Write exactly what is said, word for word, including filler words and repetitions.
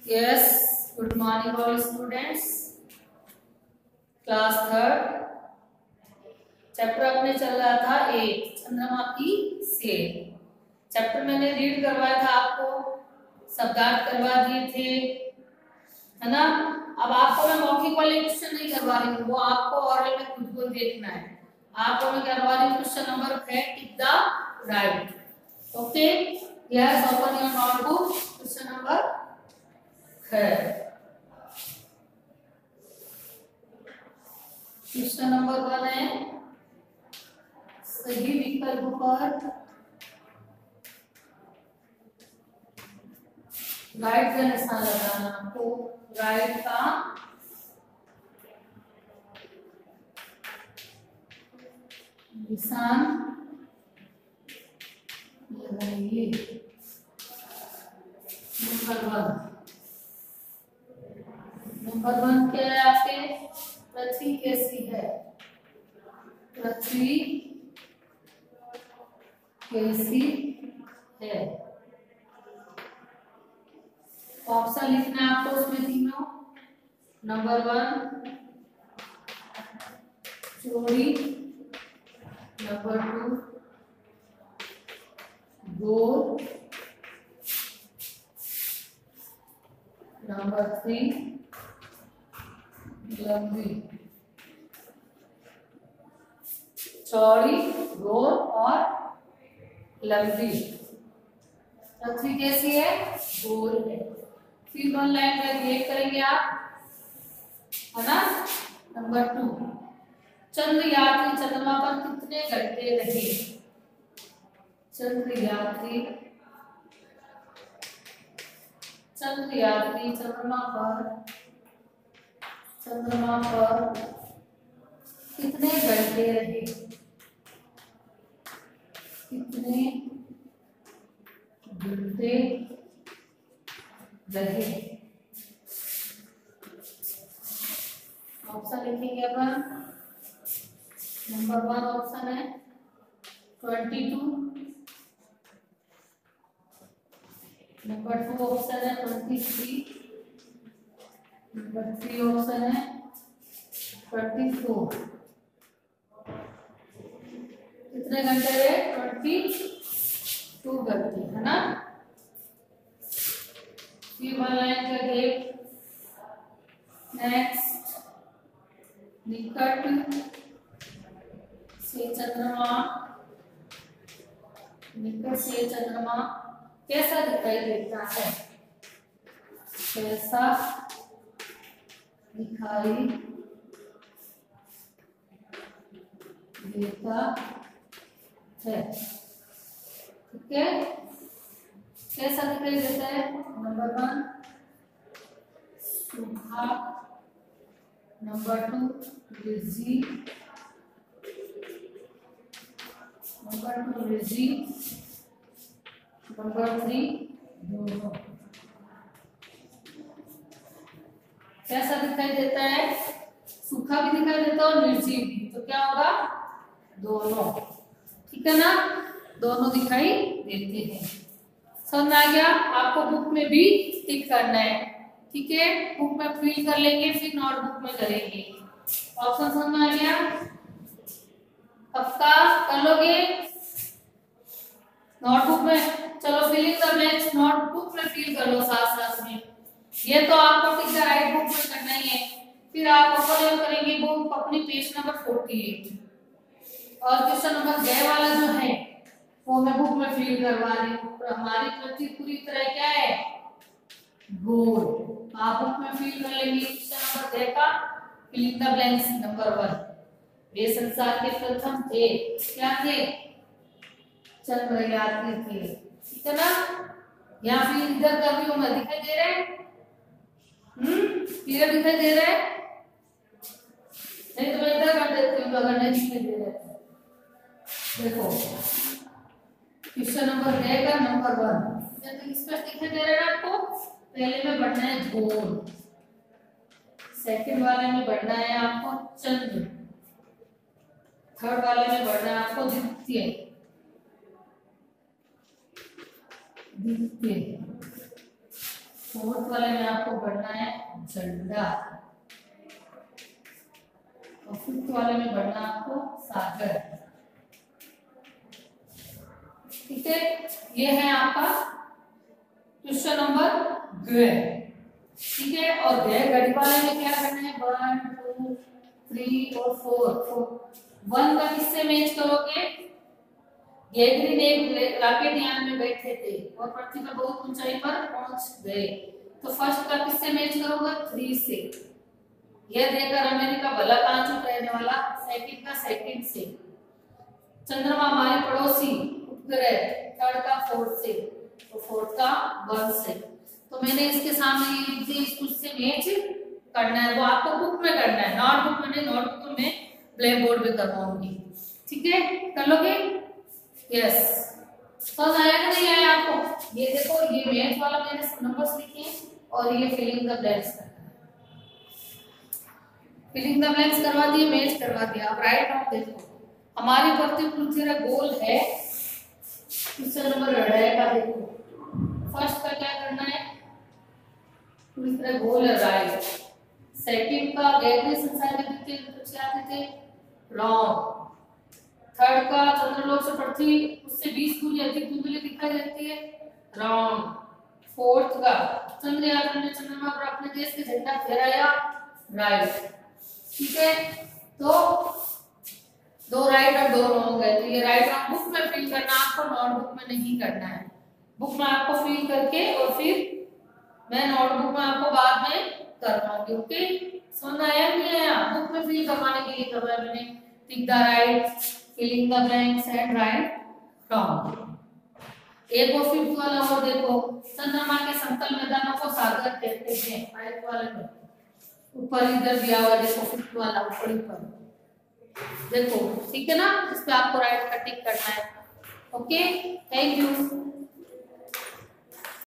Yes, good morning all students. Class third chapter अपने चल रहा था एक चंद्रमा की सेल। चैप्टर मैंने रीड करवाया था आपको, शब्दार्थ करवा दिए थे, है ना। अब आपको मैं मौखिक वाले क्वेश्चन नहीं करवा रही हूँ, वो आपको ऑरल में खुद को देखना है। आपको मैं करवा रही हूँ क्वेश्चन नंबर है tick the right. Okay, yes, open your notebook. Question number है क्वेश्चन नंबर वन है सही विकल्प पर राइट का निशान लगाना। तो राइट का निशान लगाइए। नंबर वन नंबर वन क्या है आपके? पृथ्वी कैसी है? पृथ्वी कैसी है? ऑप्शन लिखना है आपको उसमें तीनों। नंबर वन चौड़ी, नंबर टू गोल, नंबर थ्री लंबी। चौड़ी, गोल और लंबी। पृथ्वी कैसी है? गोल है। फिर वन लाइन का गेप करेंगे आप, है ना। नंबर टू चंद्र यात्री चंद्रमा पर कितने घंटे रहे? चंद्र यात्री चंद्र यात्री चंद्रमा पर चंद्रमा पर कितने घंटे रहे? कितने घंटे रहे? ऑप्शन लिखेंगे अपन। नंबर वन ऑप्शन है twenty two, number two option है twenty three, number three option है ट्वेंटी फोर। कितने घंटे रहे? ट्वेंटी टू घंटे, है ना। फिर वन लाइन का गेप। नेक्स्ट निकट से चंद्रमा निकट से चंद्रमा कैसा दिखाई देता है? कैसा दिखाई देता है? ठीक है, कैसा दिखाई देता है? नंबर वन सूखा, नंबर टू रिजी, नंबर टू रिजी, नंबर थ्री दोनों। कैसा दिखाई देता है? सूखा भी दिखाई देता है और निर्जीव भी। तो क्या होगा? दोनों। ठीक है ना, दोनों दिखाई देते हैं। समझ में आ गया? आपको बुक में भी टिक करना है, ठीक है। बुक में फिल कर लेंगे, फिर नोटबुक में करेंगे। ऑप्शन समझ में आ गया? पक्का कर लोगे? नोटबुक में चलो फिलिंग द ब्लैंक्स नोटबुक में फिल कर लो साथ साथ में। ये तो आपको टिक द राइट बुक में करना ही है। फिर आप ओपन करेंगे बुक अपनी पेज नंबर फोर्टी एट, और क्वेश्चन नंबर छह वाला जो है वो मैं बुक में फिल करवा रही हूँ। हमारी पृथ्वी पूरी तरह क्या है? गोल। आप बुक में फिल कर लेंगे। क्वेश्चन नंबर छह का filling the blanks. Number one वे संसार के प्रथम थे। क्या थे? चंद्र यात्री थे। ठीक है ना। यहाँ फिर इधर कर रही हूँ मैं, दिखाई दे रहा है? हम्म क्लियर दिखाई दे रहा है? नहीं तो मैं इधर कर देती हूँ अगर नहीं दिखाई दे रहा है। देखो क्वेश्चन नंबर है का नंबर वन, तो इस पर दिखाई दे रहा है आपको। पहले में बढ़ना है गोल, सेकंड वाले में बढ़ना है आपको चंद्र, थर्ड वाले में बढ़ना है आपको द्वितीय। द्वितीय फोर्थ वाले में आपको बढ़ना है झंडा, और फिफ्थ वाले में बढ़ना आपको सागर। ठीक है, ये है आपका क्वेश्चन नंबर ग। ठीक है, और ग घड़ी वाले में क्या करना है, वन टू थ्री और फोर। वन का किससे मैच करोगे, गैगरीन एक रॉकेट यान में बैठे थे और पृथ्वी पर बहुत ऊंचाई पर पहुंच गए, तो फर्स्ट का किससे मैच करोगे, थ्री से। यह देखकर अमेरिका भला कहां चुप रहने वाला, सेकंड का सेकंड से। चंद्रमा हमारे पड़ोसी उपग्रह, थर्ड का फोर्थ से, तो फोर्थ का वन से। तो मैंने इसके सामने ये लिख दिया, इसको इससे मैच करना है, वो आपको बुक में करना है, नोटबुक में नहीं, नोटबुक में ब्लैक बोर्ड पे करवाऊंगी। ठीक है, कर लोगे? यस, समझ आया कि नहीं आया आपको? ये देखो, ये मैथ वाला मैंने नंबर्स लिखे और ये फिलिंग द ब्लैंक्स करना है। फिलिंग द ब्लैंक्स करवा दिए, मैच करवा दिया। अब राइट नाउ देखो, हमारी पृथ्वी पृथ्वी गोल है, क्वेश्चन नंबर का देखो, फर्स्ट का क्या करना है, पृथ्वी गोल है राइट, सेकंड का गैगरीन संसार के पीछे आते थे रॉन्ग, थर्ड का चंद्रलोक से पृथ्वी उससे बीस गुनी अधिक धुंधली दिखाई देती है रॉन्ग, फोर्थ का चंद्रयान ने चंद्रमा पर अपने देश के झंडा फहराया राइट। ठीक है, तो दो राइट और दो रॉन्ग है, तो ये राइट रॉन्ग बुक में फिल करना, आपको नोटबुक में नहीं करना है। बुक में आपको फिल करके और फिर मैं नोटबुक में आपको बाद में करवाऊंगी। ओके, समझ आया नहीं आया? बुक में फिल करवाने के लिए करवाया मैंने, tick the right, filling the blanks and right wrong. एक और फिफ्थ वाला और देखो, चंद्रमा के समतल मैदानों को सागर कहते हैं, फाइव वाले में ऊपर इधर दिया हुआ देखो, फिफ्थ वाला ऊपर ऊपर देखो। ठीक है ना, इस पे आपको राइट का टिक करना है। Okay, thank you.